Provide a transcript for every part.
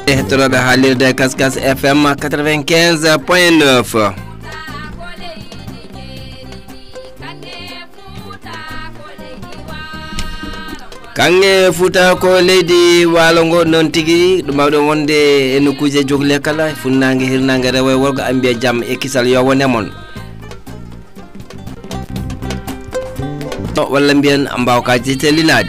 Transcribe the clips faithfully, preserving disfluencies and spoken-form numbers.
Hettoroɓe haalirde Kaskas F M quatre-vingt-quinze point neuf. Kange Fouta ko leydi waalo ngo non tigi ɗum mawɗo wonde e nokkuje jogle kala funnange hirnange rewo e worgo ambiye jaam e kisal yo wone mon walla mbiyen mbawkaji tellinadi.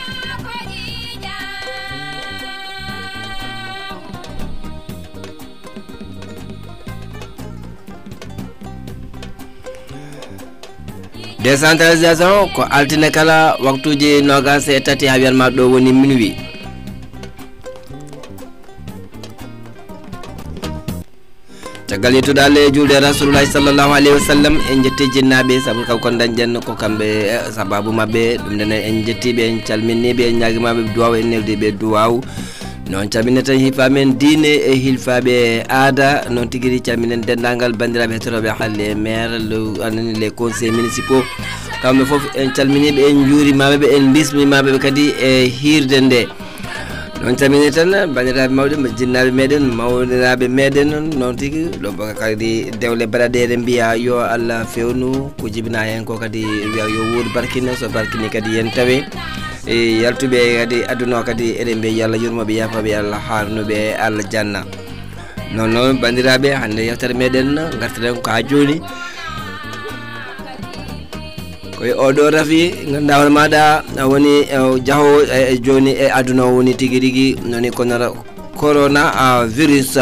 Décentralisation ko altine kala waktuji nogas e tati ha wiyanma ɗo woni minuit. Caggal yettude Allah e julde Rasulullahi sallallahu alayhi wa sallam en jetti jinnaɓe saabu kanko dañƴen ko kamɓe sababu mabɓe ɗum nden en jettiɓe en calminiɓe en ñaguimaɓe duwaw en neldiɓe duwaw non calmineten hifamen diine e hilfaɓe aada non tigui calminen dendagal bandiraɓe hettoroɓe halle maire anani les conseils municipaux kamɓe foof en calminiɓe en juurimaɓeɓe en bismimaɓeɓe kadi e hirde nde non calmini tan bandiraɓe mawɗe jinnaɓe meɗen mawniraɓe meɗen non tigui ɗo kadi dewle baɗaɗere mbiya yo Allah fewnu ko jibina hen ko kadi wiya yo wuur barkina so barkini kadi yen tawe e yaltuɓe kadi aduna kadi eɗen mbiya yo Allah yurmoɓe yafaɓe Allah harnuɓe Allah janna non noon bandiraɓe hande yewtere meɗen gartiren ko ha joni koye oɗo rafi ganduɗa hoore maɗa woni jaaho e joni e aduna woni tigui rigui noni kono corona virus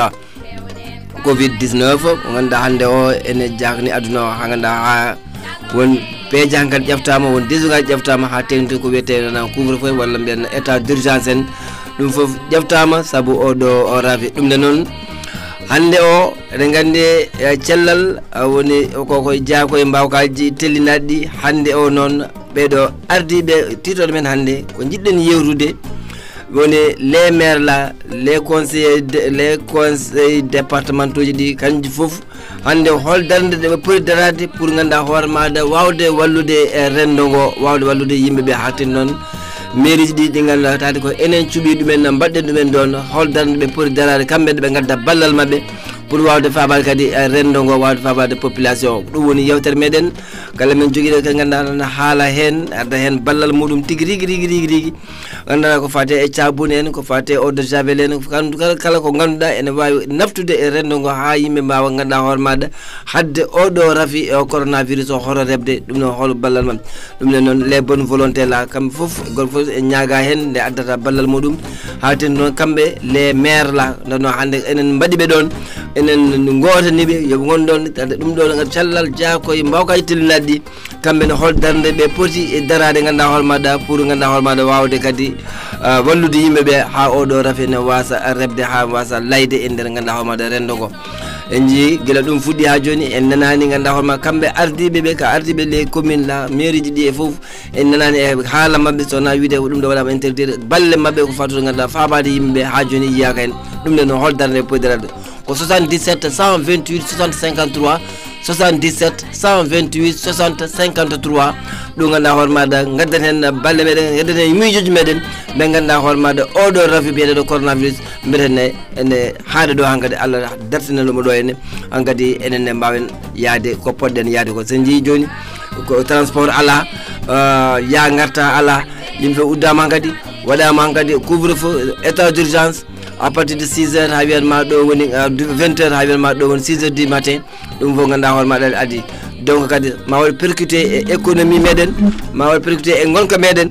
covid dix-neuf ganduɗa hande o ene jakni aduna o ha ganduɗa ha won peeje hankkadi ƴeftama won désugaji ƴeftama ha tengti ko wiyete nan couvre-feu walla mbiyen état d'urgence en ɗum foof ƴeftama saabu oɗo o rafi ɗum nde noon hande o eɗen gandi cellal woni koko jaa koye mbawkaji tellinaɗi ɗi hande o noon ɓeɗo ardiɓe titoɗo men hande ko jiɗɗen yewtude woni les maires la les conseillers les conseils départementaux ji kanji foof hande hol darde ɗe ɓe poti darade pour ganduɗa hoore maɗa wawde wallude e rendo ngo wawde wallude yimɓeɓe hatin noon mairie ji ɗi ɗi ganduɗa tawde ko enen cuuɓi ɗumen mbaɗɗen ɗumen ɗon hol darde ɓe poti darade kamɓe ɓe gadda ballal mabɓe pour wawde fabade kadi rendo ngo wawde fabade population ɗum woni yewtere meɗen kala men joguiɗo ko ganduɗa na haala hen adda hen ballal muɗum tigui rigui rigui rigui rigui ganduɗa ko fate e cabune en ko fate eau de javel en kala ko ganduɗa ene wawi naftude e rendo ngo ha yimɓe mbawa ganduɗa hoore maɗa hadde oɗo rafi o coronavirus o hoto rebde ɗum noon hol ballal mabɓe ɗum ne noon les bonnes volontés la kamɓe foof goto foof e ñaaga hen nde addata ballal muɗum hawten noon kamɓe les maires la nde hande enen mbaɗiɓe ɗon enen gotaniɓe yoɓe gonɗon ade ɗum ɗo cellal jaa koye mbawkaji tellinaɗi ɗi kamɓe ne hol darde ɓe poti e darade ganduɗa hoore maɗa pour ganduɗa hoore maɗa wawde kadi wallude yimɓeɓe ha oɗo rafi ne wasa rebde ha wasa layde e nder ganduɗa hoore maɗa rendo ngo en jii guila ɗum fuɗɗi ha joni en nanani ganduɗa hoore maɗa kamɓe ardiɓeɓe ka ardiɓe les communes la mairie ji ɗi e foof en nanani e haala mabɓe sowona wiide ɗum ɗo waɗama interdire balle mabɓe ko fatude ganduɗa fabade yimɓeɓe ha joni yiyaka hen ɗum nde no hol darde ɓe poti darade ko soixante-dix-sept cent vingt-huit soixante cinquante-trois soixante-dix-sept cent vingt-huit soixante cinquante-trois ɗum ganduɗa hoore maɗa gaddan hen balle meɗen gaddan hen miijoji meɗen ɓe ganduɗa hoore maɗa oɗo rafi biyeteɗo coronavirus mbiyetene ene haade ɗo hankkadi Allah dartinanɗomo ɗo henne hankkadi enenne mbawen yaade ko poɗɗen yaade ko sen jii joni ko transport ala ya garta ala yimɓe uddama hankkadi waɗama hankkadi couvre feu état d'urgence à partir de six heures ha wiyanma ɗo woni vingt heures ha wiyanma ɗo woni six heures du matin ɗum fof ganduɗa hoore maɗa adi donc kadi ma waɗi percuté e économie meɗen ma waɗi percuté e gonka meɗen.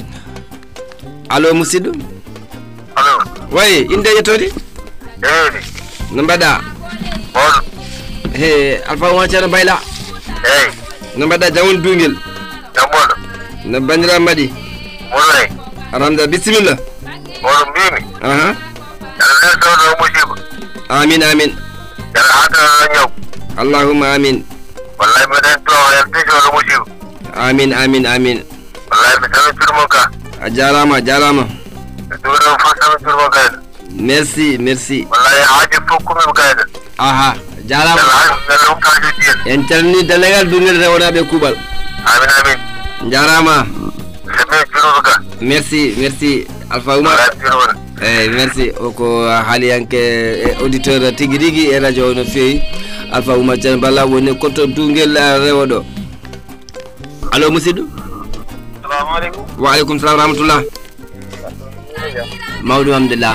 Allo musidɗo. Allo. Wayi inde yettode eyyi no mbaɗa on he Alpha Oumar Ceerno Bayla eyyi no mbaɗa jam woni duguel jamboɗo no bandiraɓe mbaɗi moɗoy alhamdulillah bisimilla oɗo mbimi aha yaɗa lertoɗo musiba amin amin yaɗa hattano ñaw allahumma amin wallahi mbiɗen to yan tisoɗo musiba amin amin amin wallahi mi tawitirmo ka a jarama a jarama mi duuɗon fof tawitirmo kayɗa merci merci wallahi haaji fof kumimi kayɗa aha jarama nella humtaji diyen en calmini delegal dungel rewonaɓe kuuɓal amin amin jarama semi juruɓe ka merci merci Alpha Oumar wallahi juruɓe Eh merci ko haliyanke auditeur tigi rigi e radio no fewi Alpha Oumar Dieng Balla woni koto dungel rewo do. Allo musidɗo. Assalamu alaikum. Wa alaikum salam rahmatullah. Mawdu alhamdulillah.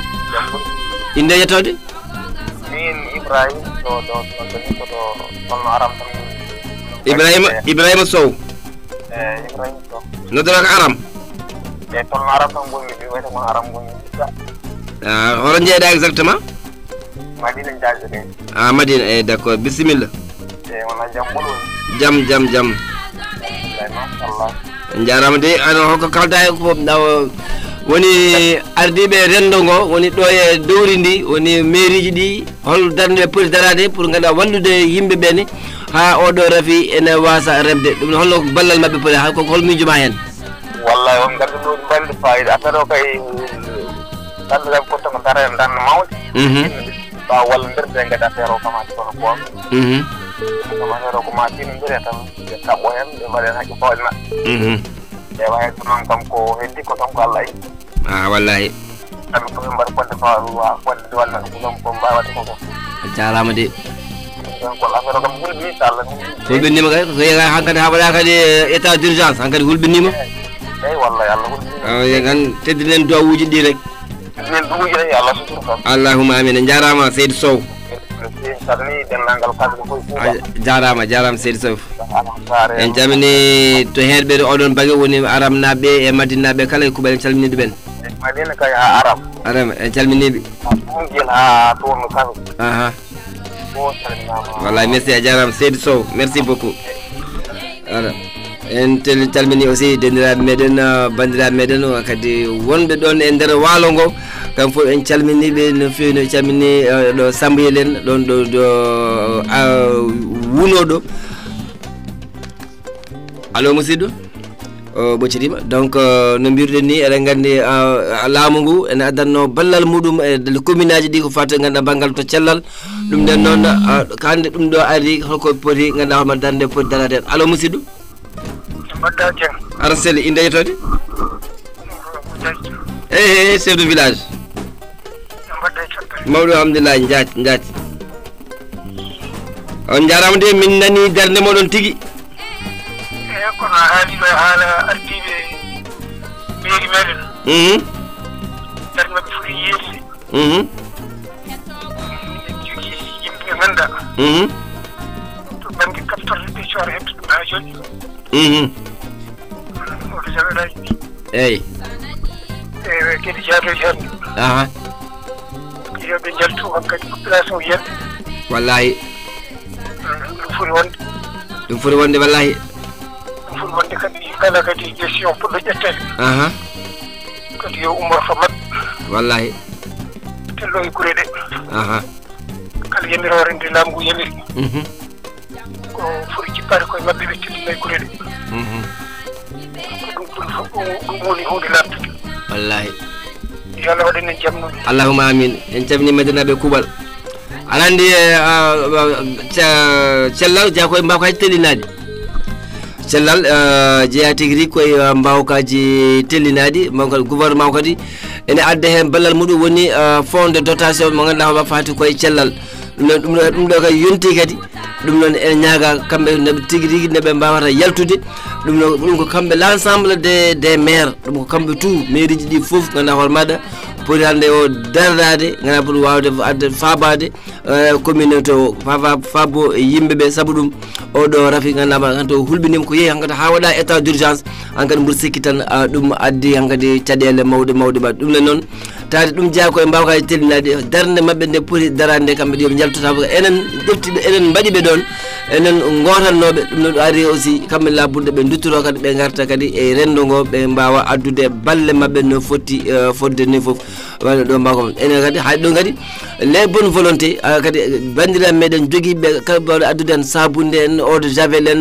Inde yetode? Min Ibrahim do do do do do on aram tan. Ibrahim Ibrahim Sow. Eh Ibrahim Sow. No dara aram. Eh ton aram tan gonni bi wayta mo aram gonni. Ah hono jeeda exactement? Madina Jaajere. Ah Madina eh d'accord bismillah. Eh wona jam bolo. Jam jam jam. Mashallah. Jarama de ano hokko kalda e ko daw woni ardibe rendo ngo woni do e dowri ndi woni mairiji di hol darde pour darade pour ngada wallude yimbe beni ha odo rafi ene wasa remde dum hollo ballal mabbe pour ha ko hol mijuma hen wallahi on gardu do balde faida afero kay darde ko to dara dan mawdi mhm ba wal nderde ngada afero kama to ko mhm kama afero ko ma tin ndere tan ka bo hen be mare ha ko fawna mhm e waye to non kam ko heddi ko tan ko Allah yi ah wallahi am ko mbar ko fa wa ko wala ko dum ko mbawa to ko jarama de ko afero kam bulbi inshallah hulbinima kay so yega hankade habada kadi état d'urgence hankade hulbinima ay wallahi Allah hulbinima ah yegan teddinen dowuji di rek min duuji rek Allah suturu kam allahumma amin jarama Seydou Sow sarni dendangal kaddu ko jarama jarama Seydou Sow en jamini to herbe odon bage woni aram nabe e madina be kala ko bel calmini ben madina kay ha aram aram en calmini bi on gel ha to no kan aha ko salminama wallahi merci a jaram Seydou Sow merci beaucoup ara en tel calmini aussi dendira meden bandira meden kadi wonbe don e der walo ngo kam fo en calmini be no fewi no calmini do sambiyelen don do do wuno do allo musiddo o boccitima donc no mbirden ni eɗen gandi laamu ngu ene addanno ballal muɗum e le commune aji ɗi ko fata ganduɗa banggal to cellal ɗum nden noon kande ɗum ɗo ari holko poti ganduɗa hono darde poti darade en allo musidɗo mbaɗɗa Dieng ara seli inde yetode eh chef de village mbaɗɗa cottare mawɗo alhamdulillah jaati jaati on jarama de min nani darde moɗon tigui e kono haali ɗo haala ardiɓe mairie meɗen mhm darde mabɓe foti yeerde mhm jogui yimɓe ɓe ganduɗa mhm to banggue kaftorde ɓe coora hebde ɗum ha joni mhm oto jaweɗaji ɗi eyyi e gueɗe jaadoji hande aha yoɓe jaltu hankkadi population yiyande wallahi ɗum foti wonde ɗum foti wonde wallahi ɗum foti wonde kadi kala kadi décision poɗɗo ƴettede aha kadi yo ummor fa mabɓe wallahi tello e guure ɗe aha kala yamirore nde laamu ngu yamiri mhm ko foti jippade koye mabɓe ɓe tellina e guure ɗe mhm ko ɗum ɗum ɗum woni hunde lamtude wallahi yo Allah waɗan en jaam noon allahumma amin en calmini medinaɓe kuuɓal aɗa andi cellal jeeya koye mbawkaji tellinadi cellal jeeya tigui rigui koye mbawkaji tellinadi mawkal gouvernement kadi ene adda hen ballal muɗum woni fond de dotation mo ganduɗa hono fati koye cellal ɗum ɗo ɗum ɗo kadi yonti kadi ɗum noon ene ñaaga kamɓe neɓe tigui rigui neɓe mbawata yaltude ɗum no ɗum ko kamɓe l' ensemble des des maires ɗum ko kamɓe tout mairie ji ɗi foof ganduɗa hoore maɗa poti hande o dardade ganduɗa pour wawde adde fabade communauté o fafa fabo yimɓeɓe saabu ɗum oɗo rafi ganduɗa hanto hulɓinima ko yeehi hankadi ha waɗa état d' urgence hankkadi mboɗo sikki tan ɗum addi hankkadi caɗele mawɗe mawɗe mbaɗe ɗum ne noon tawde ɗum jeeya koye mbawkaji tellinade darde mabɓe nde poti darade kamɓe ɗi yoɓe jaltota enen ƴeftiɓe enen mbaɗiɓe ɗon enen gotannoɓe ɗum noon ɗo ari aussi kamɓe laburde ɓe duttoro kadi ɓe garta kadi e rendo ngo ɓe mbawa addude balle mabɓe no foti fodde ni foof walla ɗo mbako enen kadi hay ɗo kadi les bonnes volonté kadi bandiraɓe meɗen joguiɓe kamɓe mbawɗe addude en sabunde en eau de javel en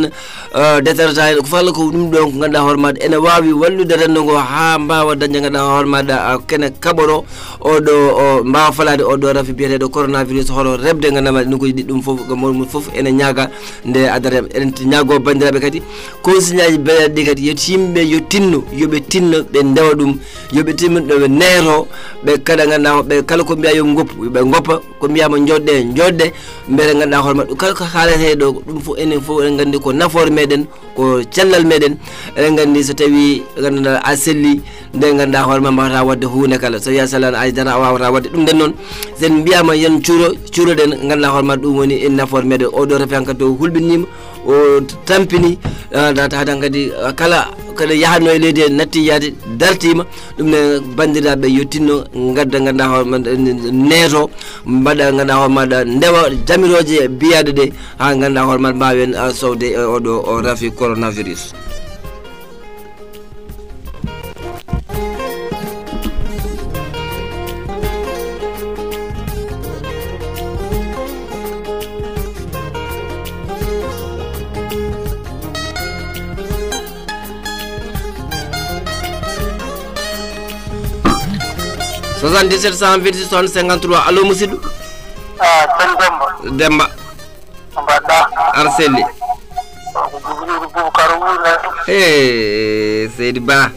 déterta ko falla ko ɗum ɗon ko ganduɗa hoore maɗa ene wawi wallude rendo ngo ha mbawa dañde ganduɗa hoore maɗa kene kaɓoro oɗo o mbawa falade oɗo rafi biyeteɗo coronavirus hoto rebde ganduɗa nukuji ɗi ɗum foof gamol foof ene ñaaga nde adare enen ñaago bandiraɓe kadi consigne aji beɗeɗe ɗi kadi yetti yimɓe yo tinno yoɓe tinno ɓe ndewa ɗum yoɓe timmin ɗo ɓe neero ɓe kada ganduɗa ɓe kala ko mbiya yo goppu ɓe goppa ko mbiyama jodɗe jodɗe mbele ganduɗa hoore maɗa kala ko haalete ɗo ɗum fof enen fof eɗen gandi ko nafoore meɗen ko cellal meɗen eɗen gandi so tawi ganduɗa a selli nde ganduɗa hoore ma mbawata wadde hunde kala so wiya sallan aydana a wawata wadde ɗum nden noon sen mbiyama yen cuuro cuuroɗen ganduɗa hoore maɗa ɗum woni en nafoore meɗen oɗo refe hankkadi o hulɓinima o tampini haɗan kadi kala kada yahatno e leydi natti yaade dartima ɗum ne bandiraɓe yo tinno gadda ganduɗa hoore maɗa neeto mbaɗa ganduɗa hoore maɗa ndewa jamiroje biyade ɗe ha ganduɗa hoore maɗa mbawen sowde oɗo o rafi coronavirus. soixante-dix-sept cent vingt-six soixante cinquante-trois allo musidɗo ah sen Demba Demba mbaɗɗa ar selli ko Jibril Boubacar Wula e Seydi Ba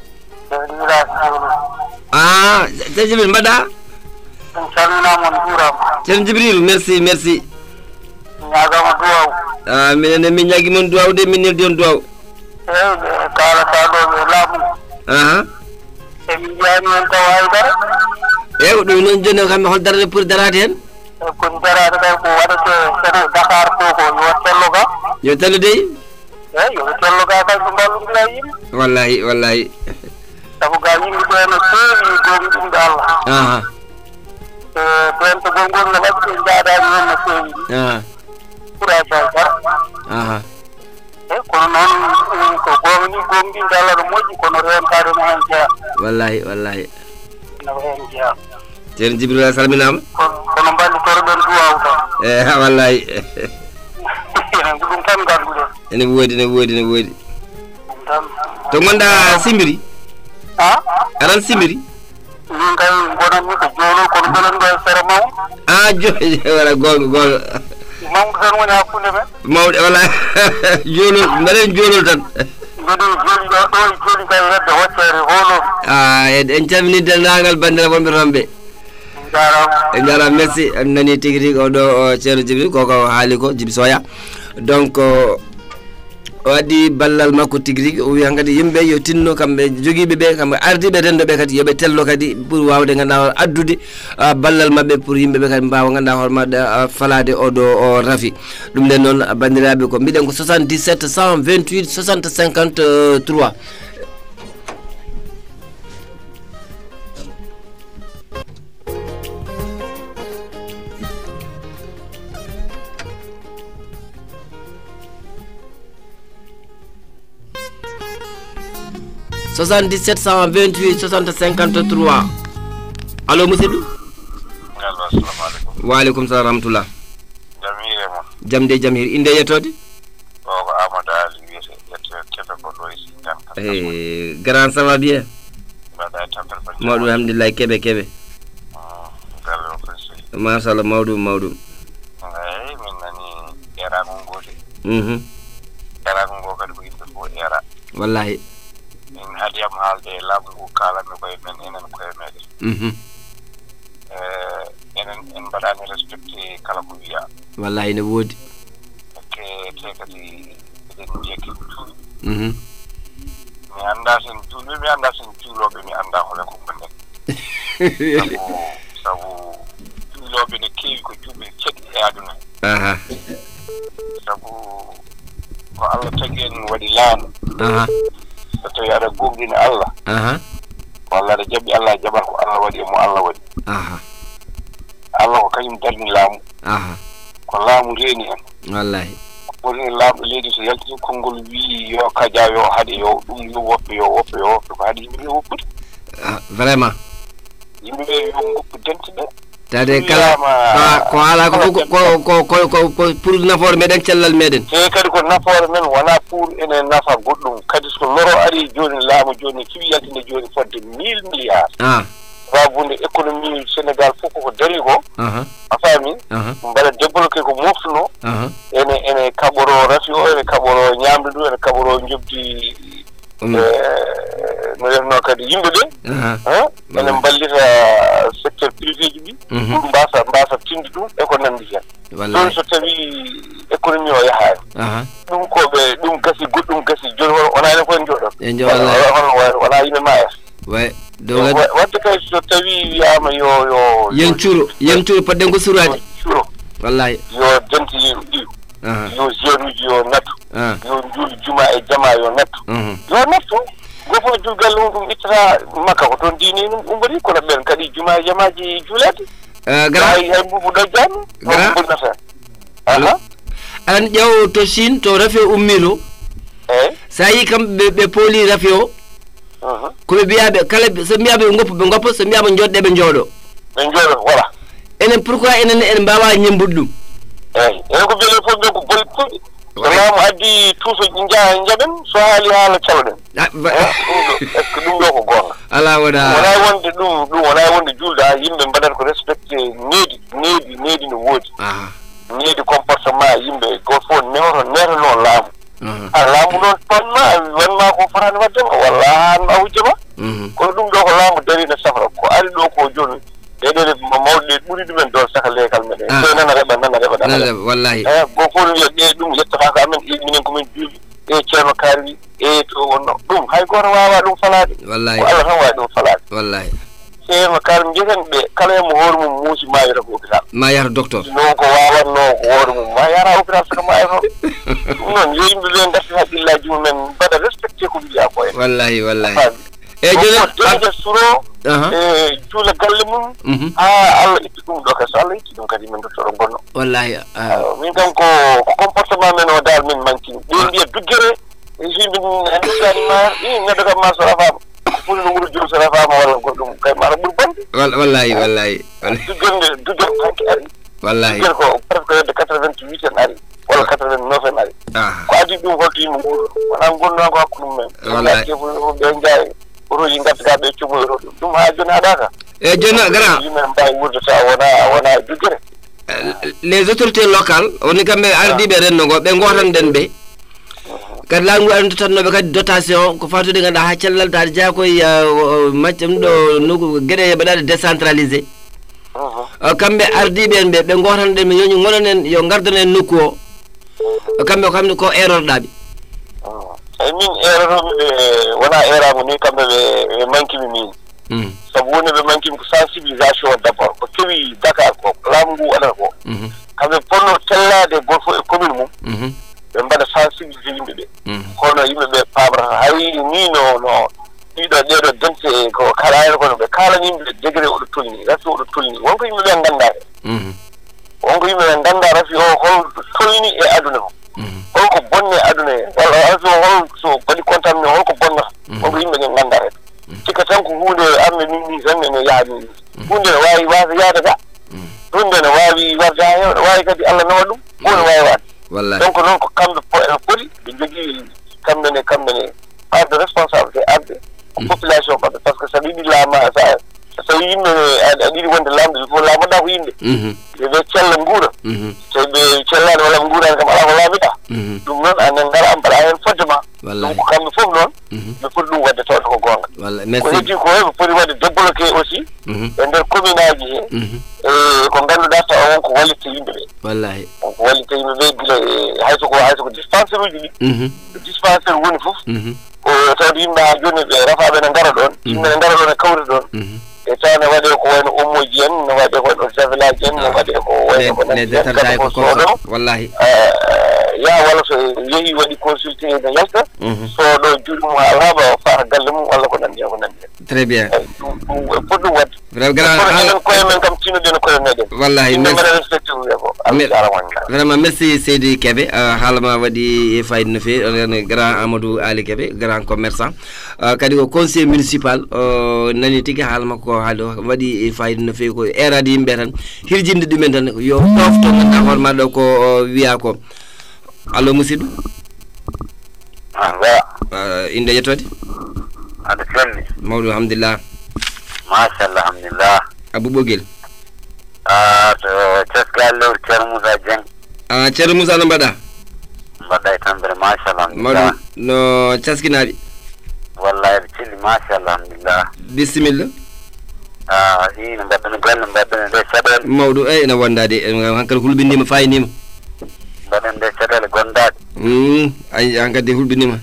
ah Seydi Jibril mbaɗɗa en calminama on juurama ceerno Jibril merci merci ñagama duwaw ah minen min ñagui mon duwaw de min neldi on duwaw eyyi kalata ɗo ɓe laamu aha emin jeyani hen taw haydara eyyi ɗum noon joni kamɓe hol darade pour darade hen e koni darade kay ko waɗete sene Dakar to ko yo tello ga yo tello dey eyyi yo tello ga kay ko mballodira yimɓe wallahi wallahi saabu ga yimɓe ɓe no feewi gonɗinde Allah aha e ɓen to gongol no waɗi ɓe jaadani hen no feewi aha ɓuura jaydara aha e kono noon ko gonga ni gonɗinde Allah no moƴƴi kono rentade no hen jeeya wallahi wallahi no hen jeeya ceerno Jibril a salminama kono mballitoro ɗon duwaw tan e wallahi enen ko ɗum tan ganduɗen ene woodi ene woodi ene woodi ɗum tan to gonɗa Simbiri a aɗan Simbiri min kay gonanmi ko joolo kono jolen ɗo e sere maw ah joni wala gonga gonga mawɗo tan woni hakkude men mawɗe wala joolol mbaɗen joolol tan mbeɗo jooli ɗo ɗo e jooli kay hedde hoccere hoolo ah en calmini dendagal bandira wonɓe toon ɓe jarama e jarama merci en nani tigui rigui oɗo ceerno Jibril koko haali ko Djiby Soya donc o addi ballal makko tigui rigui o wi hankadi yimɓe yo tinno kamɓe joguiɓe ɓe kamɓe ardiɓe rendoɓe kadi yooɓe tello kadi pour wawde ganduɗa addude ballal mabɓe pour yimɓeɓe kadi mbawa ganduɗa hoore maɗa falade oɗo o rafi ɗum nden noon bandiraɓe ko mbiɗen ko soixante-dix-sept cent vingt-huit soixante cinquante-trois soixante-dix-sept cent vingt-huit soixante cinquante-trois allo musidɗo allo assalamu aleykum waaleykum salam rahmatullah jamire mon jam de jam hir inde yettode o ko Amadou Ali wiyete yette keɓe ko ɗo e sidan e grand ça va bien mbaɗa e tampere ko mawɗum alhamdulillah keɓe keɓe galle o koye soyi machallah mawɗum mawɗum eyyi min nani erago ngo de mhm erago ngo kadi ko yimɓe fof era wallahi min haadiyam haalde e laamu ngu kalanmi koye men enen koye meɗen mhm enen en mbaɗani respecté kala ko wiya wallahi ne woodi ke te kadi eɗen jekki juuɗe mhm mi annda sen juulɓe mi annda sen juuloɓe mi annda hole ko gonɗen sabu sabu juuloɓe ne keewi ko juuɓe ceɗɗi e aduna aha sabu ko Allah tagi en waɗi laamu aha so tawi aɗa gomɗina Allah aha walla aɗa jaɓi Allah jaɓat ko Allah waɗi e mo Allah waɗi aha Allah ko kañum darni laamu aha ko laamu reeni en wallahi woni laamu leydi so yaltiti konngol wii yo kaja yo haɗe yo ɗum yo woppe yo woppe yo woppe ko haɗi yimɓe ɓe woppude vraiment yimɓe ɓe yo goppu dente ɓe tade kala ko ala ko ko ko ko ko pour nafoore meɗen cellal meɗen te kadi ko nafoore men wona pour enen nafa goɗɗum kadi so loro ari joni laamu joni kiwi yaltinde joni fodde mille milliards ah wabunde économie Sénégal fof koko dari ko a faami mbaɗa débloqué ko moftuno ene ene kaɓoro rafi o ene kaɓoro ñamde ɗum ene kaɓoro jobdi no wiyatno kadi yimɓe ɓe ene mballita secteur privé ji ɗi ɗum mbasa mbasa tinde ɗum eko nandi hen ɗum so tawi économie o yahaani ɗum koɓe ɗum gasi goɗɗum gasi joni wona ene koye jooɗon wona yimɓe mayata way wadde kay so tawi wiyama yo yo yen cuuro yen cuuro padden ko surade cuuro wallahi yo denti ɗiw yo jeeruji yo nattu yo juuli juma e jama yo nattu yo nattu gofo julgal mum ɗum ittata makka ko toon diini ɗum ɗum waɗi kono ɓen kadi juma e jamaji juulede gara hay hay mbubu ɗojjani gara ɓurnata aha an ƴeew to Chine to rafi ummito eyyi sa yi kamɓe ɓe pooli rafi o ko ɓe mbiyaɓe kala so mbiyaɓe ɓe goppa ɓe goppa so mbiyaɓe jooɗɗe ɓe jooɗo ɓe jooɗo voilà enen pourquoi enen en mbawa ñembude ɗum eyyi enen ko beele fof ɓe ko boli puɗɗi so laamu addi tuuso jaa jaɓen so haali haala caloɗen ɗum ɗo est ce que ɗum ɗo ko gonga ala wona wona wonde ɗum ɗum wona wonde julde ha yimɓe mbaɗata ko respecté needi needi needi no woodi needi comportement yimɓe goto fof newto netano laamu a laamu noon panma wanma ko fotani waddema walla an a hujjama kono ɗum ɗo ko laamu dari no safra ko ari ɗo ko joni ɗeɗene mawɗe ɓuuri ɗumen ɗon saka leekal meɗen so nana reɓa nana reɓa nana wallahi e go fof wiya ɗe ɗum yettata ko amen minen komin juuɓi e ceerno kaari e to wonno ɗum hay goto wawa ɗum falade wallahi ko Allah tan wawi ɗum falade wallahi ceerno kaari jeten ɓe kala mo hoore mum muusi ma yata ko hôpital ma yata docteur non ko wawanno ko hoore mum ma yara hôpital saka ma yato ɗum noon yo yimɓe ɓe darti haqqillaji mumen mbaɗa respecté ko mbiya ko en wallahi wallahi e joni deje suro e juula galle mum ha Allah itti ɗum ɗo kadi so Allah itti ɗum kadi min docteur o gonno wallahi min kam ko comportement men o dal min mankini ɓe mbiya duggere yimɓe annditani ma i neɗɗo kam ma so rafama ɓuri no wuro jom so rafama walla goɗɗum kay mara ɓuri bonde wallahi wallahi duggerde duggere hanki ari wallahi duggere ko presque yedde quatre-vingt-huit en ari walla quatre-vingt-neuf en ari ko adi ɗum holto yimɓe nguuro wona gonnoa ko hakkude mumen ɓe jaay otoji gaddaga ɓe comoyro ɗum ɗum ha joni haɗaka e joni grand yimɓe mbawi wurdata wona wona duggere les autorités locales woni kamɓe ardiɓe rennogo ɓe gotanɗen ɓe kadi laamu ngu arno tannoɓe kadi dotation ko fatude ganduɗa ha cellal tade jeeya koye macca ɗum ɗo nokku gueɗe mbaɗade décentralisé kamɓe ardiɓe en ɓe ɓe gotanɗen ɓe ñoñi gononen yo gardanen nokku o kamɓe kamɓe ko erorɗaɓe eyi min eratomi ɓe wona erago ni kamɓe ɓe ɓe mankimi min saabu woni ɓe mankimi ko sensibilisation d' abord ko kewi Dakar ko laamu ngu waɗata ko kamɓe ponno tellade goto fof e commune mum ɓe mbaɗa sensibilisé yimɓe ɓe kono yimɓe ɓe pamrata hay ni no no ɗiɗo ɗeɗo dente ko kalani kono ɓe kalani yimɓe degré oɗo tolni rafi oɗo tolni wonko yimɓe ɓe ganda e wonko yimɓe ɓe ganda rafi o hol tolni e aduna o holko bonne aduna e walla rafi o hol so baɗi contamine holko bonnata wonko yimɓe ɓe ganda e cikka tan ko hunde arme min ni tan ene yaani hunde ne wawi wasa yaade ga hunde ne wawi warde ha hewɗa wawi kadi Allah nawa ɗum hunde wawi wade wallahi donc noon ko kamɓe ene foti ɓe jogui kamɓe ne kamɓe ne arde responsabilité arde ko population maɓɓe par ce que saɗa yiɗi laama sa so tawi yimɓe aɗa yiɗi wonde lamde il faut laamoɗa ko yimɓe ɓe cella nguura so ɓe cellani walla ɓe nguurani kam ala ko laamiɗa ɗum noon anen ngara an mbaɗa hen fondement ɗum ko kamɓe fof noon ɓe foti ɗum wadde tawde ko gonga ko heddi ko ɓe foti wadde débloqué aussi e nder commune aji he e ko ngannduɗa tawa wonko wallite yimɓe ɓe wallahi wonko wallite yimɓe ɓe gila hayso ko hayso ko dispensaire uji ɗi dispensaire woni fof ko tawde yimɓe ha joni ɓe rafaɓe ne ngara ɗon yimɓe ne ngara ɗon e kawri ɗon e tawa ne waɗe ko wayno ommoji en ne waɗe ko wayno javelage en ne waɗe ko wayno ko nande ko soɗo wallahi ya walla so yeehi waɗi consulté ne yalta so ɗo juuɗe mum ha laaɓa o fata galle mum walla ko nandi hen ko nandi hen très bien ɗum foti ɗum wadde vraiment koye men kam tinoɗen koye meɗen wallahi mbaɗa respecté wiya ko allah jarama vraiment merci Seydi Kébé haalama waɗi fayida no fewi on grand Amadou Ali Kébé grand commerçant kadi ko conseiller municipal nani tigui haala makko ko haali o waɗi fayida no fewi ko erade yimɓe tan hirjinde ɗumen tan yo ɗofto ganduɗa hoore maɗa ko wiya ko allo musidɗo anga inde yettode ada selli mawdu alhamdulillah masha Allah alhamdulillah Abou Bogel ah to tesgallo Thierno Moussa Dieng ah Thierno Moussa no mbaɗa mbaɗa e tambere masha Allah mawdu no caskinaɓe wallahi ɓe celli masha Allah alhamdulillah bisimilla ah ina mbaɗɗano golle mbaɗɗano nde caɗele mawɗo eyi ene wondade hankkadi hulɓinima fayinima mbaɗen nde caɗele gondade ay hankkadi hulɓinima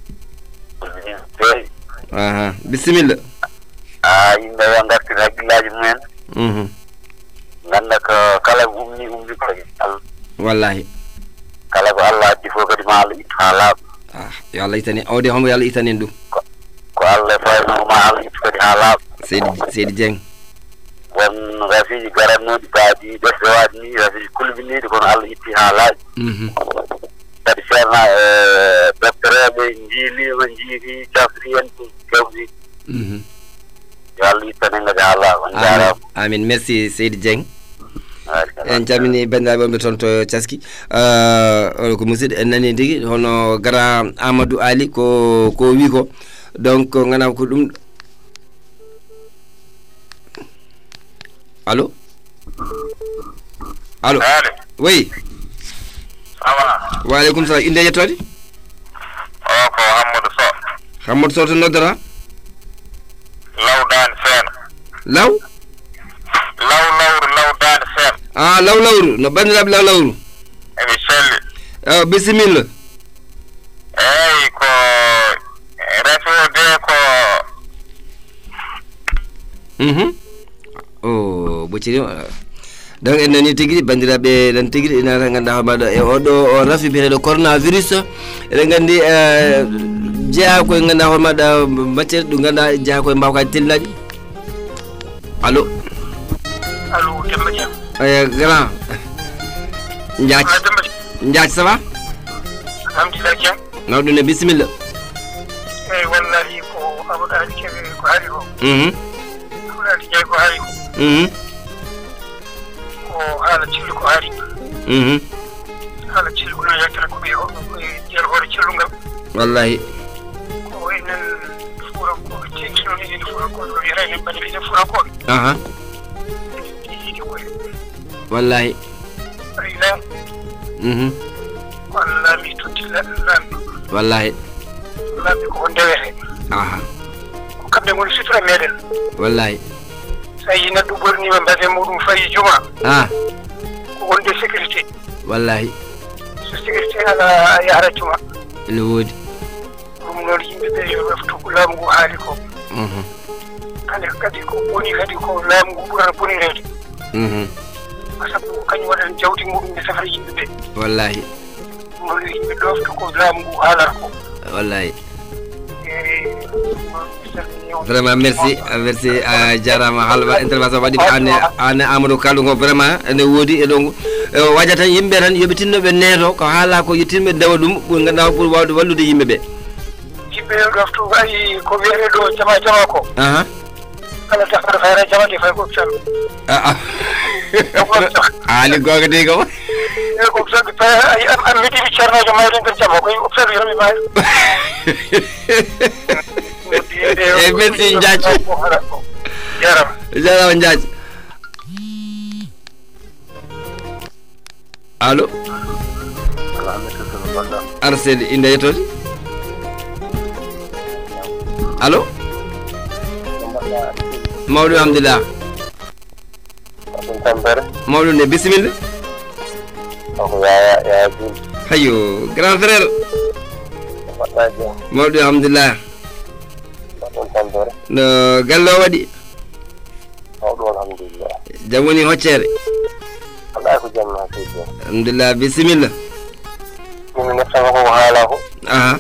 feewi aha bisimilla ah yimɓe yo gartir haqqillaji mumen mhm ganda ko kala ko ummi ummi ko Allah wallahi kala ko Allah addi fof kadi ma Allah ittu ha laaɓa ah yo Allah itani awde homo yo Allah itani en ɗum ko Allah fayno ma Allah ittu kadi ha laaɓa seydi seydi Dieng won rafiji garannoɗi baadi ɓesɗe waadi ni rafiji kulbiniɗi kono Allah itti ha laaɓi mhm kadi ceerna e deftereɓe jiilima jiiri cafri en kewɗi mhm yo Allah ittanen kadi ha laaɓa on jarama amin merci seydi Dieng en calmini bandiraɓe wonɓe toon to Thiaski oɗo ko musidɗo en nani tigui hono gara Amadou Ali ko ko wi ko donc ganam ko ɗum allo allo oui sawa waaleykum salam inde yettode o ko Hammadou Sow Hammadou Sow to noddata lawdani seena law law lawru lawdani seena ah law lawru no bandiraɓe law lawru eɓe celli uh, bisimilla eyi ko refode ko mhm oh bocciri donc en nani tigui bandiraɓe ɗen tigui inata ganduɗa homaɗo e oɗo o rafi biyeteɗo coronavirus eɗen gandi jeeya koye ganduɗa homaɗa matiére ɗo ganduɗa jeeya koye mbawkade tellinaɗi allo allo Demba Dieng eh grand Ndiath Ndiath ça va alhamdulillah Dieng nawɗu ne bisimilla eyi wallahi ko Amadou Ali Kébé ko haali ko mhm Amadou Ali Ndiaye ko haali ko mhm ko haala cilli ko haali mhm haala cilli ko no yaltata ko ɓiye koye jeer hoore cellungal wallahi ko enen fuurankoɓe tenkino enen fuurankoɓe ko wiyata enen bane enen fuurankoɓe aha yiide koye wallahi ayi laam mhm ko Allah laami totti laamɓe wallahi laamɓe koko ndewete aha ko kamɓe ngoni sutura meɗen wallahi so yi neɗɗo ɓornima mbase muɗum fayi juma ah ko wonde sécurité wallahi so sécurité ala yahata juma ene woodi ɗum noon yimɓeɓe yo weftu ko laamu ngu haali ko mhm kadi kadi ko boni kadi ko laamu ngu ɓurata bonirede mhm sabu kañum waɗata jawdi muɗum nde safara yimɓeɓe wallahi ɗum noon yimɓe ɗofta ko laamu ngu haalata ko wallahi e vraiment merci merci a jarama halba intervention waɗi ane ane Amadou Kalou ngo vraiment ene woodi e ɗon waja tan yimɓe tan yooɓe tinnoɓe neeto ko haala ko yettinɓe ndewa ɗum ɓuri ganduɗa ɓuuri wawde wallude yimɓeɓe yimɓe ɗoftu ayi ko wiyete ɗo jama jama ko aha kala dakar fayra jama de fay ko tan a ali goga de ko e ko sabi pa ay am am midi cernojo mayden tan jama ko observe yomi may e merci Ndiath jarama jarama Ndiath allo Arsel inde yettode allo mawɗum alhamdulillah mawɗum ne bisimilla hayo grand frère mawɗum alhamdulillah no galle o waɗi jam woni hoccere alhamdulillah bisimilla aha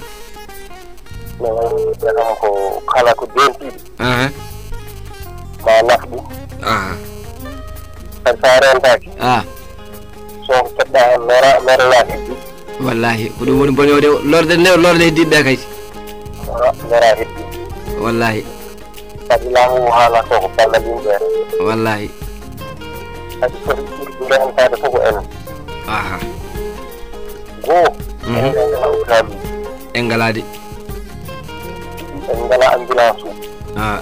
ko kala ko dentiɗo aha ma nafɗi aha tan sa rentaki ah so keɗɗa hen lora lora heddi wallahi ko ɗum woni bonode lorde nde lorde heddiɓe kadi lora heddi wallahi kadi laamu haala ko ko ballal yimɓe wallahi kadi so ɓurɗi rentade fof ko enen aha goo enen hawtali engalade engala ambulance ah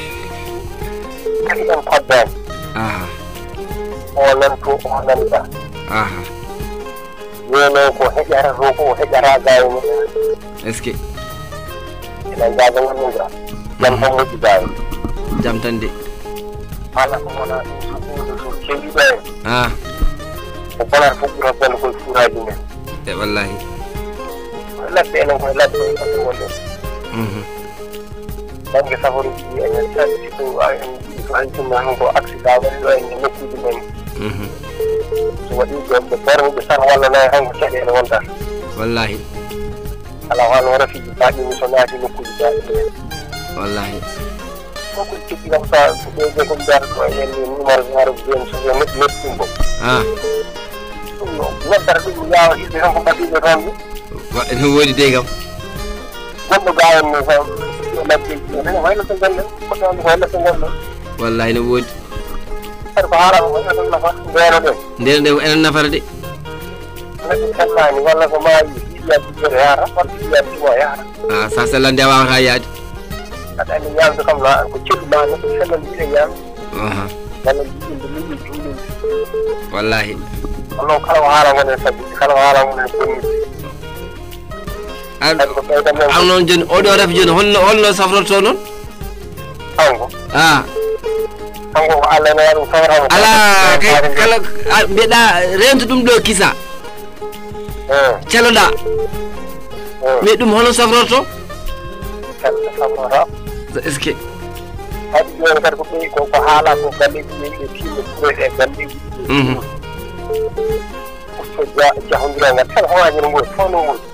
kadi en paddan ah olan to olan da ah yeno ko hejara ro ko hejara gaay est-ce que ila jaga ngonga jam tan mo diay jam tan de ala ko mona so kendi be ah ko bala fu rabbal ko furaji men e wallahi la tena ko la to ko wonde mhm dangi safari ji en tanti ko ay ko hanti man ko accident wala en nokku di men mhm so wadi jom be baro be san wala na han ko tede wonda wallahi ala wala wara fi baadi mi so naati nokku di baadi wallahi ko ko ci dam sa ko be ko dar ko en ni numero zero ben so net net ko ah no dar du yaaw ci han ko baadi be ron wa no wodi de gam gondo gaayam no fa labbi ne wayno to galle ko don wala to galle wallahi no wodi ar ko haram wala to nafa dero de ndel de en nafara de ne kallani wala ko maayi ya di yara par ya di wa yara ah sa salande wa ha yaade ada ni yam ko kamla ko ci ma no sallan di yam aha wala di di ni di wallahi Allah kala haram wala sabi kala haram wala ko ni am non joni oɗo ref joni holno holno safroto noon ango ah ango ko Allah ne waɗum sawramo ala kala mbiɗa rento ɗum ɗo kisa celoɗa mais ɗum hono safroto safrota est ce que haɗi joni kadi ko ɓeyi ko haala ko galleji yimɓe timɓe ɓuurete e galleji so jahodirangal tan howañino ngol fof no ngol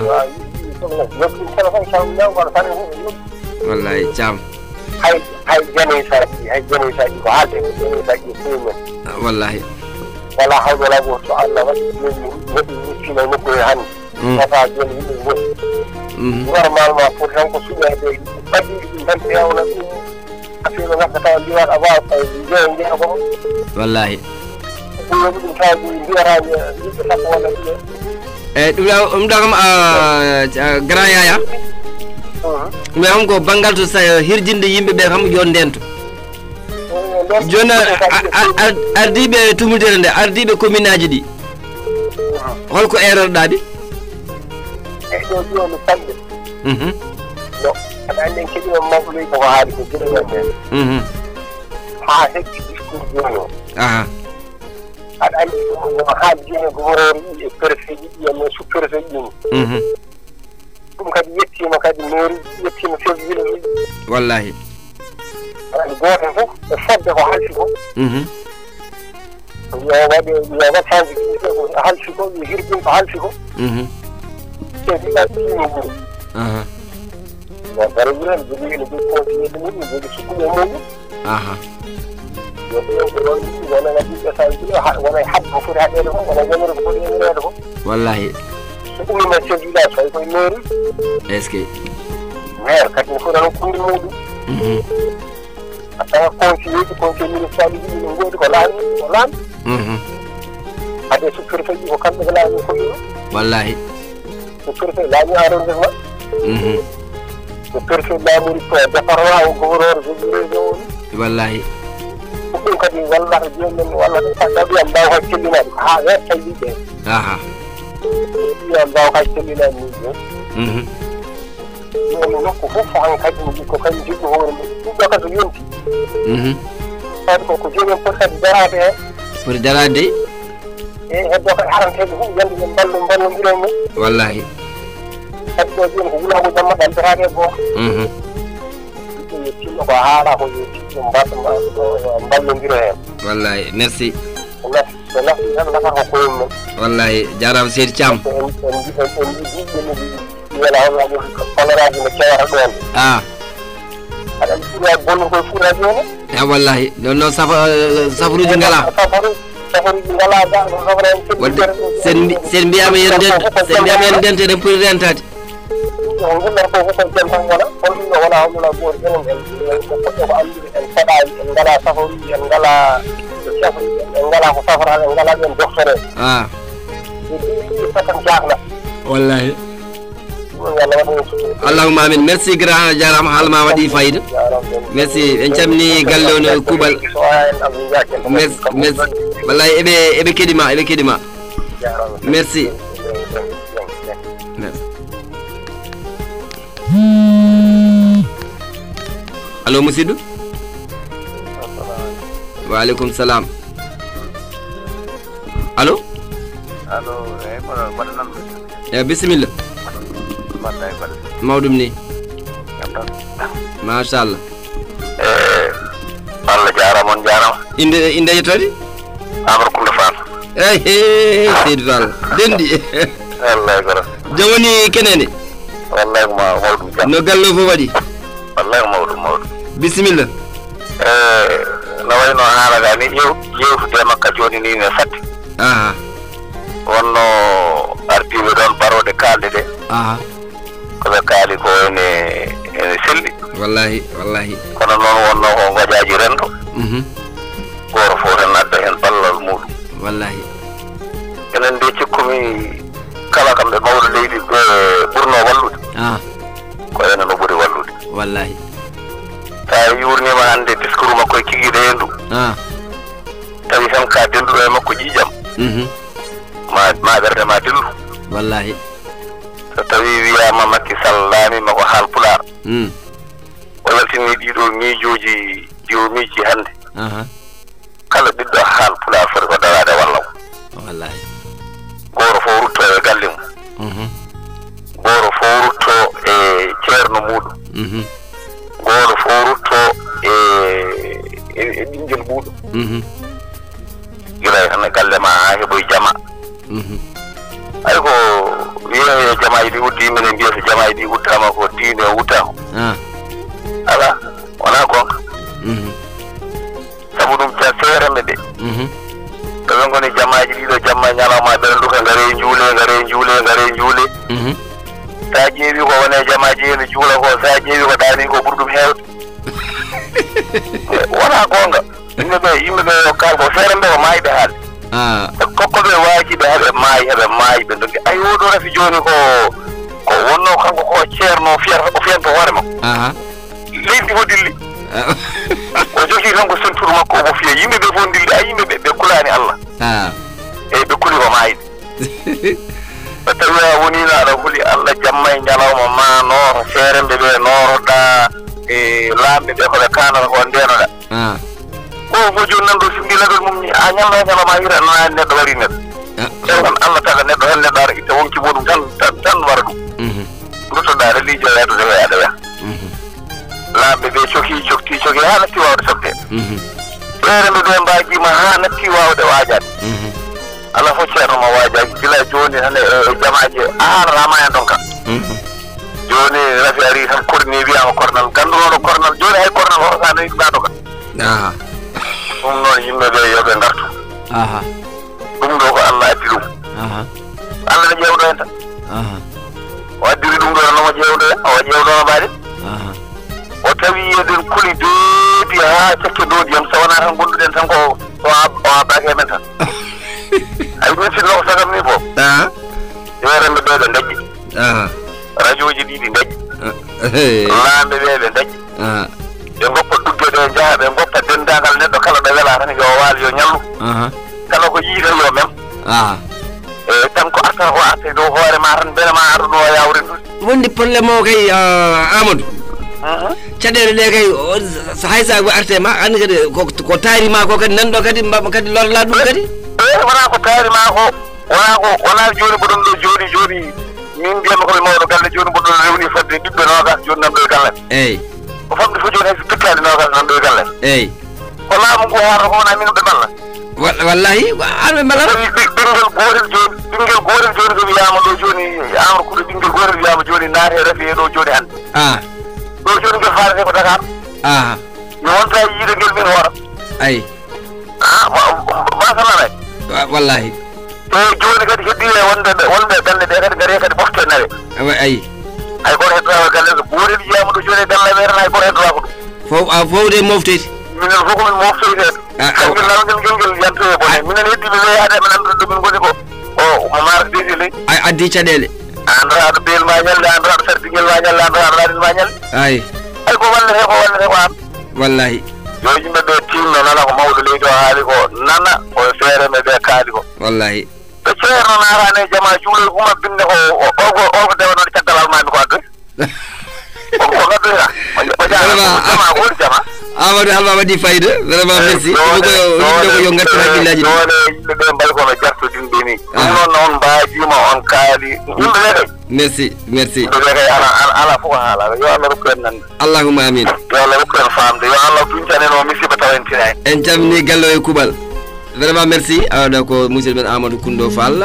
wallahi jam hay hay jene saji hay jene saji ko haalde ko jene saji fumen wallahi wala hawla wala quwwata Allah waɗi waɗi muccina nokku e hannde wata joni yimɓe ngoni normalement pour tan ko suɓede ɓaddi ɗum tan pewna ɗum affaire ngakka tawa mbiwat a wawa taw jeeya jeeya ko wallahi ɗum ɗum tawa mbiyataji yimɓe sappo walla ɗiɗo eyyi ɗum ɗa ɗum ɗa kam grand yaya mais on ko banggal to hirjinde yimɓe ɓe kam yo ndento joni ardiɓe tumudere nde ardiɓe commune aji ɗi holko erorɗaɓe eyyi ɗo joni samɓe no aɗa andi en keeɗima mawɗoy koko haali ko gueɗe men men ha heɓi discours joni o aha aɗa andi no haali joni gouverneur ɗi e préfet ɗi ene sous préfet ɗi ɗum kadi yettima kadi mairie yettima chef de village uji wallahi aɗa goto fof e fodde ko halfi ko yo waɗe yo wattaji ɗi ko halfi ko yo hirjin ko halfi ko te ɗiɗa ɗimo ɓuuri no dara wuren jogui ene jogui conseillé ɗum ne jogui sukkuɓe muɗum aha yo ɓewɓe ɗon ɗi wona waɗiɓe sa wona habbe ko foti haɗede ko wona ñamere ko foti ñamirede ko wallahi so ummima chef de village fay koye mairie est ce que maire kadi ne foti tan kundi muɗum a tawa conseillé ji conseil municipal ji ɗi ne goodi ko laami ko laami ade sous préfet ji ko kamɓe ko laami koɗino wallahi sous préfet laami arrondissement sous préfet laamori ko département o gouverneur jogui région o wallahi ko ɗum kadi wallata jomumen wallata saɗa ɗiyam mbawa kay cellinade ko ha werta yimɓe aha ɗiyam mbawa kay cellinade ni joni joni nokku fof han kadi ko kañum jogui hoore mum ɗumɗo kadi so yonti kadi koko joomum poti kadi darade hen poti darade de e heddo kadi haranteɓe fof yande ɓe ballo ballodira mum wallahi kadi ɗo joni ko wulago jamma ɗantirade goto ɗum yettima ko haala ko yettima mbaɗa ballodira hen wallahi merci nafi so nafi tan nafata ko koyum men wallahi jarama seydi Thiam en jiɗɗeno wala hollaji koleraji no kewata ɗon ah aɗa andi ɓuura bonno koye fuura joni e wallahi non noon safaruji ngala safaruji ngala ga safara en wadde sen sen mbiyama yen ndente sen mbiyama yen ndente eɗen poti rentade on gullata ko fof ko jam tan wona on ɗum wona hollula goto enen en ko poɗɗo ko andude en saɗaji en ngala safaruji en ngala safaruji en ngala ko safara en ngala ɗen docteur en ah e ɗi fatan jahna wallahi allahumma amin merci grand jarama halma waɗi fayida merci en camini galle on kuuɓal merci merci wallahi eɓe eɓe keɗima eɓe keɗima merci merci allo musidɗo wa aleykum salam allo allo e kono baɗanam e bisimilla mbaɗɗa e baɗa mawɗum ni machallah e Allah jarama on jarama inde inde yettode Amadou Kounda Fall eyi Seydou Fall dendi wallahi goro jam woni kenene wallahi ko mawɗum jam no galle o fof waɗi wallahi ko mawɗum mawɗum bisimilla e no wayno haalaga ni yew yewtude makka joni ni ne fatti aha wonno artiɓe ɗon parode kalde ɗe aha koɓe kaali ko ene ene selli wallahi wallahi kono noon wonno ko goƴaji rendo goto fof en adda hen ballal muɗum wallahi enen de cikkumi kala kamɓe mawɗo leydi ɓe ɓurno wallude ko enen no ɓuuri wallude wallahi sa yurnima hande discours makko e kikiɗe hendu tawi tan ka denduɗo e makko ƴiƴam ma ma ɓerde ma dillu wallahi so tawi wiyama Macky Sall laamima ko haal pular o weltini ɗiɗo miijoji diwo miiji hande kala ɓiɗɗo haal pular foti ko darade wallaw wallahi goto fof rutto e galle mum goto fof rutto e ceerno muɗum goto fof rutto e e ɓinguel muɗum gila tan galle ma ha heeɓoye jama ay ko wiye jamaji ɗi uddi yimɓe ne mbiya so jamaji ɗi uddama ko diine o uddako ala wona gonga saabu ɗum ta seeremɓe ɗe toɓe goni jamaji ɗiɗo jamma ñalawma ɓeɗen duka gaare juule gaare juule gaare juule sa ƴeewi ko wone jamaji ene juula ko sa ƴeewi ko ɗani ko ɓuuri ɗum hewde wona gonga yimɓeɓe yimɓeɓe yo kal ko seeremɓe ko maayiɓe haalde kokkoɓe waajiɓe heɓe maayi heɓe maayi ɓe dogi ay oɗo rafi joni ko ko wonno kanko ko ceerno fiyata o fiyanto hoore makko leydi fof dilli o jogii tan ko ceinture makko omo fiya yimɓeɓe fof dilli ay yimɓeɓe ɓe kulani Allah eyi ɓe kuli ko maayiɓe so tawi a wonino aɗa huuli Allah jamma e ñalawma ma nooro seeremɓe ɓe nooroɗa e laamɓe ɓe koɓe kanata ko ndenoɗa o fo joni nanɗo sindilaɗol mum ni a ñalla e ñalawma hira nani neɗɗo wari neɗɗo e on Allah taga neɗɗo hen neɗɗo ara itta wonki muɗum tan tan tan wara ɗum ruttoɗa religion weeɗude we aɗa weya laamɓe ɓe coki cokti coki ha natti wawde sogde seeremɓe ɓe mbajima ha natti wawde waajade Allah fof ceerno ma waajaji gila joni tan e jamaji a halanama hen ɗon kam joni rafi ari tan korni wiyama kornal gandunoɗo kornal joni hay kornal o sa nani ɗaɗo kam ɗum noon yimɓeɓe yooɓe gartu ɗum ɗo ko Allah addi ɗum Allah ne ƴewɗo hen tan o addiri ɗum ɗo nomo ƴewɗo hen o ƴewɗono mbaɗi o tawi eɗen kuli deedi ha cakke dow ndiyam so wona tan gonduɗen tan ko o haɓɓaki men tan ay min sinno ko sagam ni fof seeremɓe ɓe ɓe daƴƴi radio ji ɗi ɗi daƴƴi laamɓe ɓe ɓe daƴƴi ɓe goppa ɗugge ɗe jaaha ɓe goppa dendagal neɗɗo kala ɗo wela tan yo waal yo ñallu kala ko yii tan yo mem e tan ko arta ko arta dow hoore ma tan beele ma aɗa ɗo yawrindude wondi probléme o kay Amadou caɗele ɗe kay so hay sa arte ma andi kadi ko taari ma ko kadi nanɗo kadi kadi lorla ɗum kadi e wona ko taari ma ko wona ko wona joni mboɗon ɗo joni joni min mbiyatmi koɓe mawɗo galle joni mboɗon rewni fodde ɓiɓɓe nogas joni nanɗo e galle eyyi ko famɗi fof joni hay so pikkade nogas nanɗo e galle eyyi ko laamu ngu haata ko wona min ɓe balla wallahi an ɓe ballata ɓinguel gotel joni ɓinguel gotel joni so wiyama ɗo joni Amadou Koura ɓinguel gotel wiyama joni naate rafi e ɗo joni hande ɗo joni ngel faalete ko Dakar mi wonta yiide ngel min hoora ayi masananay wallahi e joni kadi heddi e wonde wonɓe galle ɗe kadi gaari kadi ɓofte nawe ayi hay goto heddotako galle so gotel yiyama ɗo joni e galle meɗen hay goto heddotako ɗum fof fof de moftede minen fof komin moftoyteɗo kangel nawgel ngel ngel yantoye bone minen heddiɓe ɓe yaade men andude ɗo min goni ko o mo marde ɗi leydi addi caɗele andra do bel mañal andra do sertigel mañal andra do mañal ay ay ko wala ko wala ko am wallahi yo yimbe do tinno nana ko mawdo leydo haali ko nana o feere me be kaali ko wallahi be feere na rane jama julul kuma binde ko o ko o ko dewono ciatalal mami ko addu ko ko gadira o jama ko jama Amadou Halma wadi fayda vraiment merci ko ko yo ngati hakilaji do ne be mbal ko no jarto dindi ni non non baaji ma on kaali yimbe le merci merci do le ala ala fu hala yo Allah rukkan nan Allahumma amin yo Allah rukkan famde yo Allah tuntane no misi ba tawentina en jamni gallo e kubal vraiment merci awda ko monsieur ben Amadou Kundo Fall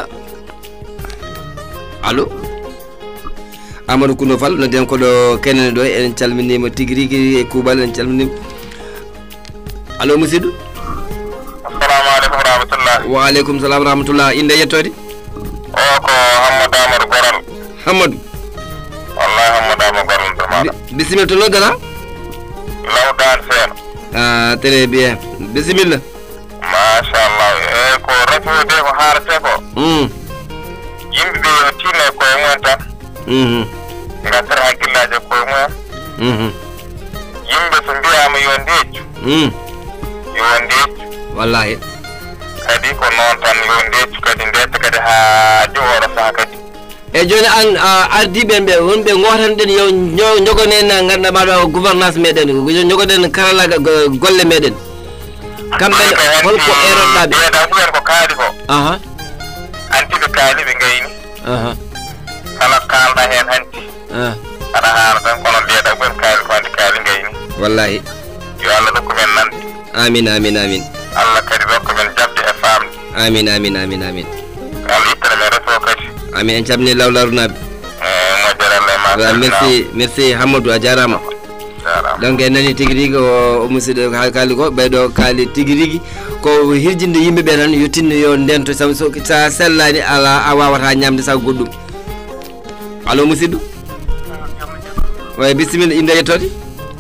allo Amadou Kundo Fall no den ko do kenen do en calmini mo tigrigi e kubal en calmini allo musidɗo assalamu alaikum rahmatullah wa alaikum salam rahmatullah inde yettode o ko Hamadou Amadou Goral Hamadou wallahi Hamadou Amadou Goral dama bismillah to nodana lawdan sen ah très bien bismillah masha Allah e ko rafu de ko harate ko hmm yimbe be tine ko monta hmm ngatar hakillaje ko mo hmm yimbe so mbiyama yo ndeju hmm yo ndeju wallahi kadi ko non tan yo ndeju kadi ndeta kadi ha joworo sa kadi e joni an ardiɓe ɓe wonɓe gotanɗen yo jogonen ganduɗa maɗo gouvernance meɗen jogoɗen karalaga golle meɗen kamɓe holko eroɗaɓe ɓeɗa ɓuren ko kaali ko aha antiɓe kaali ɓe gayni aha kala kalɗa hen hanti aɗa haala tan kono mbiyeɗa ɓuren kaali ko andi kaali gayni wallahi yo Allah dokku men nande amin amin amin Allah kadi dokku men jabde e famde amin amin amin amin Allah ittana men reto kadi amin en camni lawlarunaɓe moƴƴere ma merci merci Hamadou a jarama donc en nani tigui rigui o musidɗo ha kaali ko ɓeyɗo kaali tigui rigui ko hirjinde yimɓeɓe tan yo tinno yo ndento saabu sa sellani ala a wawata ñamde sago goɗɗum allo musidɗo way bisimilla inde yettode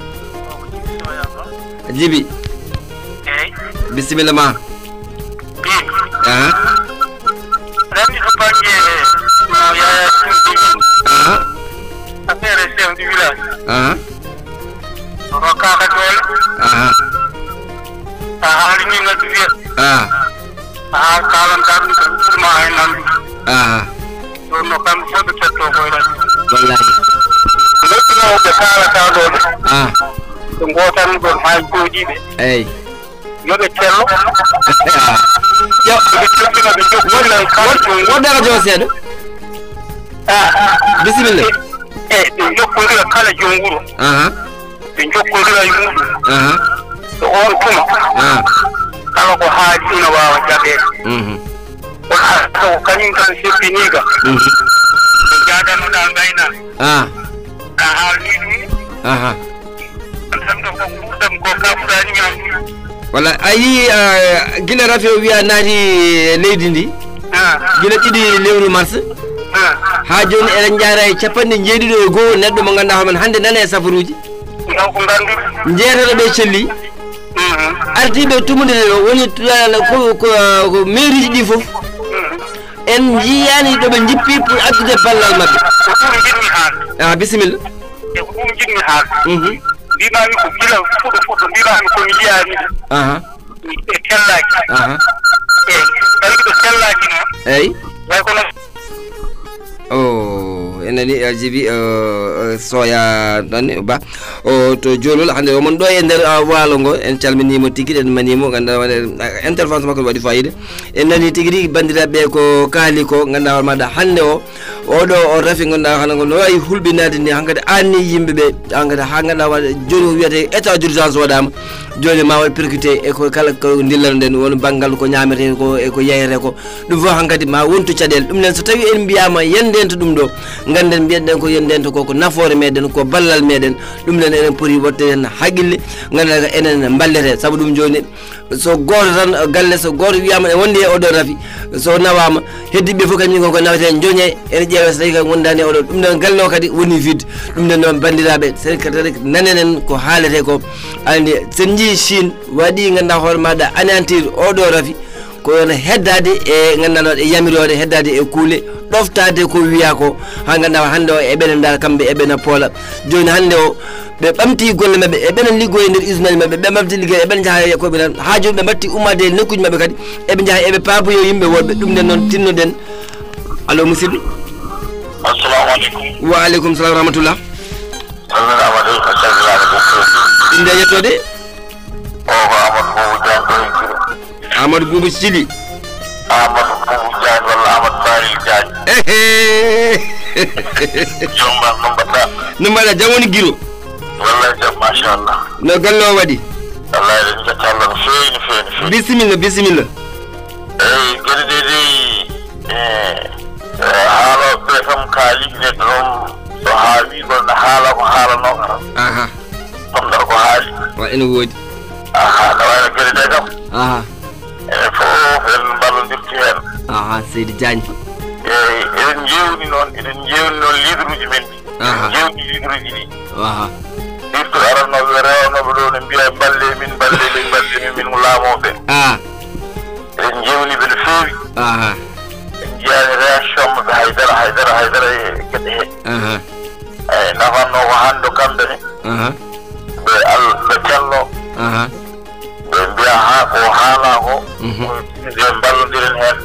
Djibi bisimilla ma aha randi ko bangue yaya aha affaire chef du village aha ko kaka dole aha a haali ni ngaddu wiya aha a kalan tan ko ma ay nan aha don no kam sabu tetto ko ira wallahi lekki no be kala ta do ah to ngotan gon hay gojibe ey yobe cello yo be cello be jog wala kalto woddaga jo seeɗa ah bisimilla e be jokkondira kala jonguru aha be jokkondira yumdu aha to on kuma ah kala ko haaji no wawa jabe mhm ko to kanyum kan seppiniga mhm jaada no dal bayna ah a haali dum aha tan ko ko ko kafrani ngam walla a yii gila rafi o wiya naati leydi ndi gila ɗiɗi lewru mars ha joni eɗen jaara e capanɗe jeeɗiɗo e goho neɗɗo mo ganduɗa homen hande nana e safaruji ko gandu jeetaɗo ɓe celli ardiɓe tumude woni ko mairie ji ɗi foof en jiyani ɗoɓe jippi pour addude ballal mabɓe a bisimilla e ko ɗum jinmi haal mbimami ko gila fuɗo fuɗo mbimami komi jiyani aha e kellaki aha e tawi ɗo kellaki no eyyi way kono o enani Djiby soya ɗon ba o to jolol hande omon ɗo e nder waalo ngo en calminimo tigui en manimo ganduɗa waɗa intervention makko waɗi fayida en nani tigui rigui bandiraɓe ko kaali ko ganduɗa hoore maɗa hande o oɗo o rafi ganduɗa hande ngo no wawi hulɓinade ni hankkadi anni yimɓeɓe hankkadi ha ganduɗa waɗa joni wiyete état d'urgence waɗama joni ma waɗ percuté e ko kala ko dillanoɗen won banggal ko ñamete ko e ko yeyete ko ɗum fof hankkadi ma wontu caɗele ɗum nen so tawi en mbiyama yendento ɗum ɗo ganden mbiyeɗen ko yendento ko ko nafoore meɗen ko ballal meɗen ɗum nen enen poti watte hen haqqille ganduɗa enen ballete saabu ɗum joni so goto tan galle so goto wiyama e wonde e oɗo rafi so nawama heddiɓe fof kañum kon ko nawete joñe ene ƴeewe so tawi kay wondani oɗo ɗum nen galle o kadi woni vide ɗum nen noon bandiraɓe sekatari nanenen ko haalete ko andi sen jii Chine waɗi ganduɗa hoore maɗa anéantir oɗo rafi ko yon heddade e ganduɗa e yamirode heddade e kuule ɗoftade ko wiya ko ha ganduɗa hande o eɓene dal kamɓe eɓena poola joni hande o ɓe ɓamti golle mabɓe eɓene liggoye e nder usine mabɓe ɓe ɓamti liggoye eɓene jaaha koɓe tan ha joni ɓe batti ummade e nokkuji mabɓe kadi eɓe jaaha eɓe paaboyo yimɓe wonɓe ɗum nden noon tinnoɗen allo musidɗo assalamu aleykum wa aleykum salam wa rahmatullah Allah amadou ko sallallahu alaihi inde yettode o ko amadou boubou diagne amadou boubou sili amadou boubou diagne walla amadou bari diagne jomba no mbaɗɗa no mbaɗa jam woni guiro wallahi jam machallah no galle o waɗi wallahi ɗen jetta Allah no fewi no fewi no fewi bisimilla bisimilla eyi gueɗe ɗe de haaloɓe kam kaalide ɗon so haawi ɗon no haala ko haalanoka aha ɗomɗon ko haali wa ene woodi aha no wayno gueɗe ɗe kam aha e fof en mballodirti hen aha Seydi Diagne eyi eɗen jewni noon eɗen jewni noon leader uji men ɗi aha jewni leader uji ɗi aha surtout aranoɓe rewnoɓe ɗo ne mbiya mballe min mballe min mballe min min ko laamoɓe ah eɗen jewni ɓe no fewi aha en jiyani réaction maɓe haydara haydara haydara e gueɗe he aha eyi nafanno ko hande kamɓe ne aha ɓe al ɓe tello aha ɓe mbiya ha ko haala ko ɓe mballodiren hen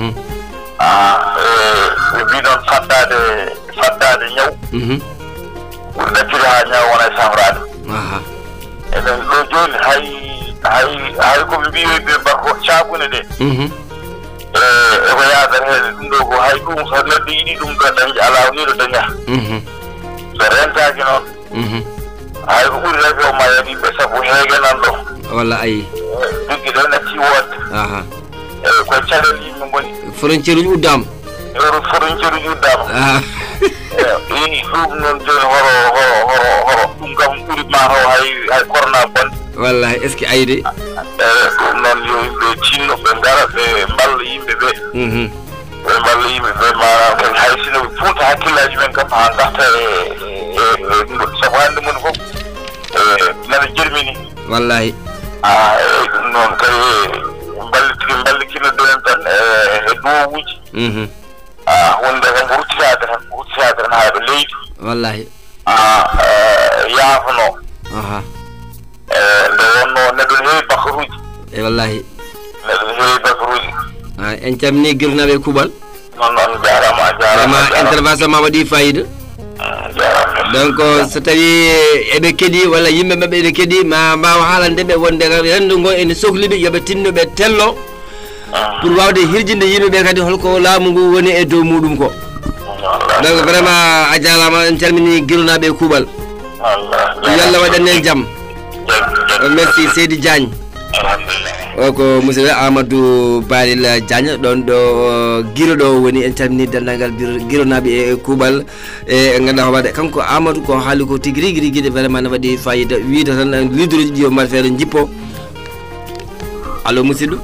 ɓe mbi noon faddade faddade ñaw ɓuri ɗacciri ha ñaw wona e safrade aha enen ɗo joni hay hay hay koɓe mbiwi ɓe barko caabune ɗe eko yadata hen ɗum ɗo ko hay ɗum so neɗɗo yiiɗi ɗum ɗo dañde ala ni ɗo daña so rentaki noon hay ko ɓuri rafi o ma yaɗi ɓe sabu heege nan ɗo walla ayi duggi ɗo natti wodde aha eyi koye caɗele yimɓe goni frontiére uji uddama euro frontiére uji uddama aha eyi ɗum noon joni horo horo horo horo ɗum kam ɓuri mataw hay hay corona bonde wallahi est ce que ayde eyi ɗum noon yo yimɓe tinno ɓe gara ɓe mballa yimɓe ɓe ɓe mballa yimɓe ɓe manam kadi hay sino ɓe punta hakkillaji men kam ha garta e sabu hande moni foof nana jermini wallahi a eyi ɗum noon kadi mballitiki mballikino ɗoen tan e duwowuji a hunde tan ko ruttitade tan ko ruttitade tan haɗo leydi wallahi a yaafano aha e nde wonno neɗɗo ne heewi bakaruji e wallahi neɗɗo ne heewi bakaruji en calmini guirnaɓe e kuuɓal noon noon jarama a jarama vraiment intervention ma waɗi fayida donc so tawi eɓe keeɗi walla yimɓe mabɓe ene keeɗi ma mbawa haalandeɓe wonde rendu ngo ene sohliɓe yooɓe tinno ɓe tello pour wawde hirjinde yimɓeɓe kadi holko laamu ngu woni e dow muɗum ko donc vraiment a jarama en calmini guirnaɓe e kuuɓal yo Allah waɗan en jaam merci Seydi Diagne o ko musidɗo Amadou Baril Diagne ɗon ɗo guiro ɗo woni en calmini dendagal guironaɓe e kuuɓal e ganduɗa hoɓade kanko Amadou ko haali ko tigui rigui rigui vraiment ne waɗi fayida wiide tan leader uji ɗi yo mbaɗ feere jippo allo musidɗo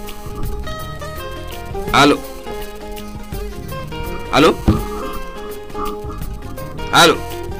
allo allo allo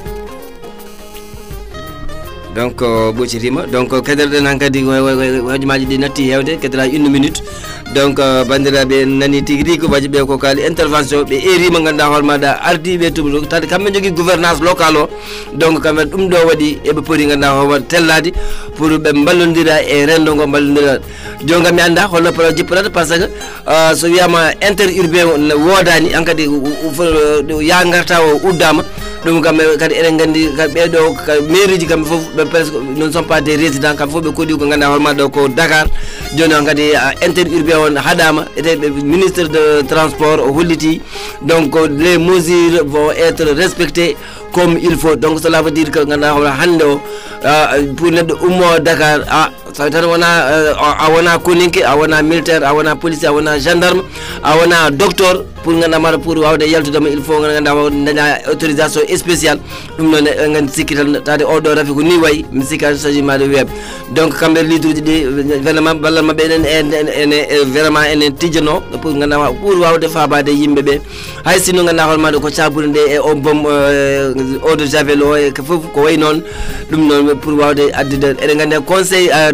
donc ɓocitima donc kederɗen hankkadi hojomaji ɗi natti hewde kedera une minute donc bandiraɓe nani tigui rigui ko waji ɓe ko kaali intervention ɓe erima ganduɗa hoore maɗa ardiɓe tuɓa tawde kamɓe jogui gouvernance local o donc kamɓe ɗum ɗo waɗi eɓe pooti ganduɗa hoore tellade pour ɓe ballodira e rendo ngo ballodira joni kam mi anda holno pro jippatata par ce que so wiyama interurbain wodani hankkadi ya garta o uddama ɗum kamɓe kadi eɗen gandi ɓeɗo mairie ji kamɓe foof ɓe presque non sont pas des résidents kamɓe foof ɓe koɗi ko ganduɗa hoore maɗa ko Dakar joni on kadi interurbain on haɗama ete ministre de transport o holliti donc les mesures vont être respectées comme il faut donc cela veut dire que ganduɗa hoore hande o pour neɗɗo ummo Dakar a tawi tan wona a wona koninke a wona militaire a wona policier a wona gendarme a wona docteur pour ganduɗa maɗa pour wawde yaltudema il faut ganduɗa daña autorisation spéciale ɗum noon gandi sikki tan tawde oɗo rafi ko ni wayi mi sikka saji maɗa weeb donc kamɓe leader uji ɗi vraiment ballal mabɓe enen ene vraiment enen tijjano pour ganduɗa pour wawde fabade yimɓeɓe hay sinno ganduɗa hoore maɗa ko cabude nde e o boom eau de javel o e foof ko way noon ɗum noon pour wawde addude eɗen gandi conseil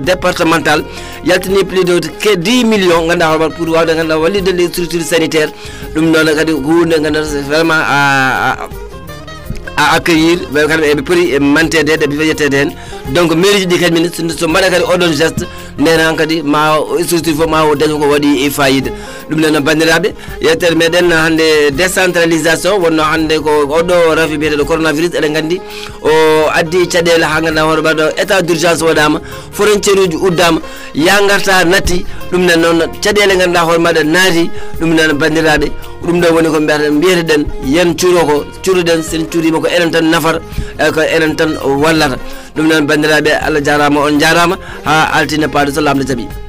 départemental yaltini plus de dix millions ganda hobar pour wawde ganda walide les structures sanitaires dum non kadi hunde ganda vraiment à à accueillir be puri mantede de bivetede hen donc mairie di kadi ministre so mbaɗa kadi odon geste nena kadi ma structure fo ma o dañu ko waɗi e fayida ɗum nena bandiraɓe yettere meɗen hande décentralisation wonno hande ko oɗo rafi biyeteɗo coronavirus eɗen gandi o addi caɗele ha ganduɗa hoto mbaɗo état d' urgence waɗama frontiére uji uddama yangarta natti ɗum nen noon caɗele ganduɗa hoto mbaɗa naati ɗum nen bandiraɓe ɗum ɗo woni ko mbiyata mbiyeteɗen yen cuuro ko cuuruɗen sen cuurima ko enen tan nafata ko enen tan wallata ɗum nen bandiraɓe Allah jarama on jarama ha altine paade so lamde jaaɓi